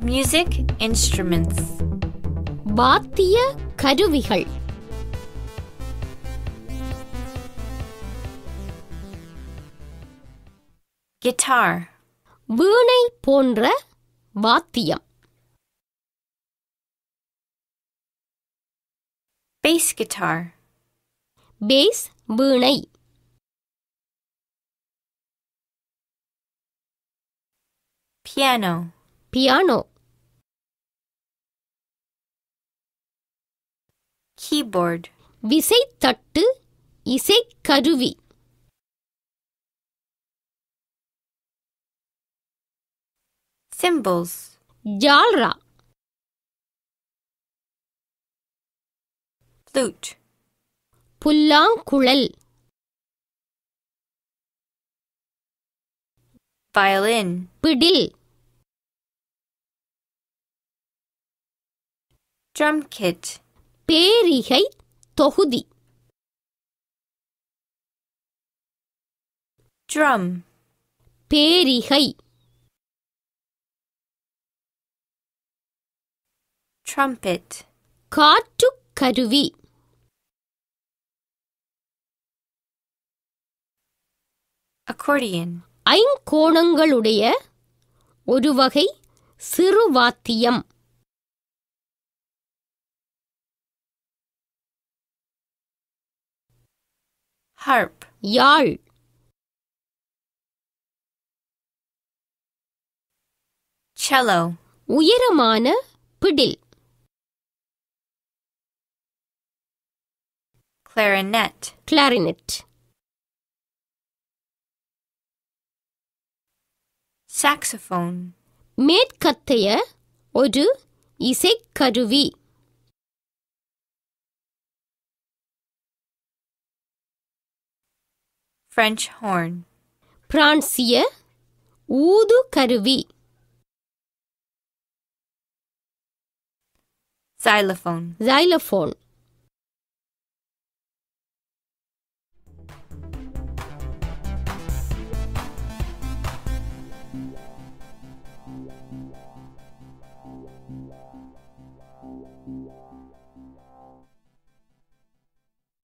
Music instruments. வாத்திய கருவிகள். Guitar. வீணை போன்ற வாத்தியம். Bass guitar. பேஸ் வீணை. Piano. பியானோ. Keyboard. விசைத்தட்டு இசைக்கருவி. Cymbals. ஜால்ரா. Flute. புல்லாங்குழல். Violin. பிடில். Drum kit. பேரிகை தொகுதி. Drum. பேரிகை. Trumpet. காற்றுக் கருவி. Accordion. ஐங்கோணங்களுடைய ஒரு வகை சிறு வாத்தியம். Harp. யாழ். Cello. உயரமான பிடில். Clarinet. கிளாரினெட். Saxophone. மேற்கத்தைய ஒரு இசைக்கருவி. French horn. பிரான்சிய ஊது கருவி. Xylophone. xylophone.